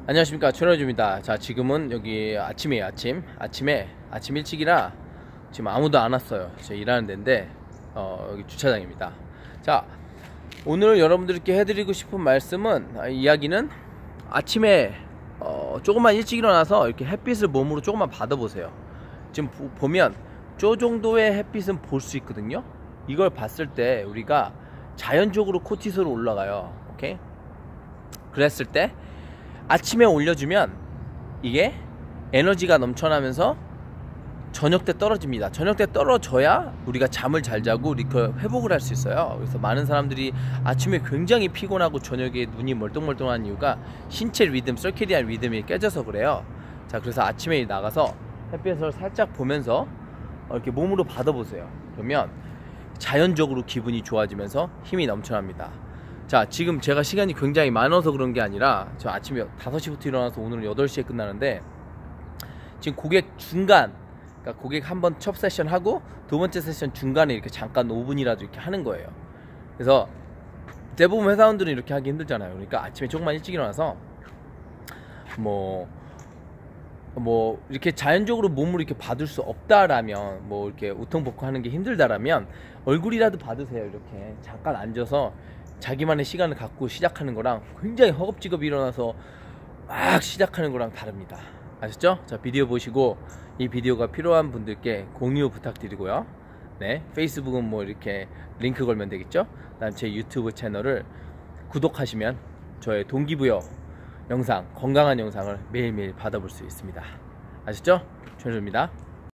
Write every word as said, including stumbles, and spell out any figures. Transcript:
안녕하십니까, 최현주입니다. 자, 지금은 여기 아침이에요. 아침 아침에 아침 일찍이라 지금 아무도 안 왔어요. 제가 일하는 데인데 어, 여기 주차장입니다. 자, 오늘 여러분들께 해드리고 싶은 말씀은 아, 이야기는 아침에 어, 조금만 일찍 일어나서 이렇게 햇빛을 몸으로 조금만 받아보세요. 지금 보, 보면 저 정도의 햇빛은 볼 수 있거든요. 이걸 봤을 때 우리가 자연적으로 코티솔이 올라가요. 오케이? 그랬을 때 아침에 올려주면 이게 에너지가 넘쳐나면서 저녁 때 떨어집니다. 저녁 때 떨어져야 우리가 잠을 잘 자고 우리 그 회복을 할 수 있어요. 그래서 많은 사람들이 아침에 굉장히 피곤하고 저녁에 눈이 멀뚱멀뚱한 이유가 신체 리듬, 서케디안 리듬이 깨져서 그래요. 자, 그래서 아침에 나가서 햇빛을 살짝 보면서 이렇게 몸으로 받아보세요. 그러면 자연적으로 기분이 좋아지면서 힘이 넘쳐납니다. 자, 지금 제가 시간이 굉장히 많아서 그런 게 아니라 저 아침에 다섯 시부터 일어나서 오늘은 여덟 시에 끝나는데 지금 고객 중간, 그러니까 고객 한번 첫 세션 하고 두 번째 세션 중간에 이렇게 잠깐 오 분이라도 이렇게 하는 거예요. 그래서 대부분 회사원들은 이렇게 하기 힘들잖아요. 그러니까 아침에 조금만 일찍 일어나서 뭐 뭐 이렇게 자연적으로 몸으로 이렇게 받을 수 없다라면, 뭐 이렇게 우통복고 하는 게 힘들다라면 얼굴이라도 받으세요. 이렇게 잠깐 앉아서 자기만의 시간을 갖고 시작하는 거랑 굉장히 허겁지겁 일어나서 막 시작하는 거랑 다릅니다. 아셨죠? 자, 비디오 보시고 이 비디오가 필요한 분들께 공유 부탁드리고요. 네, 페이스북은 뭐 이렇게 링크 걸면 되겠죠? 그다음 제 유튜브 채널을 구독하시면 저의 동기부여 영상, 건강한 영상을 매일매일 받아볼 수 있습니다. 아셨죠? 최현주입니다.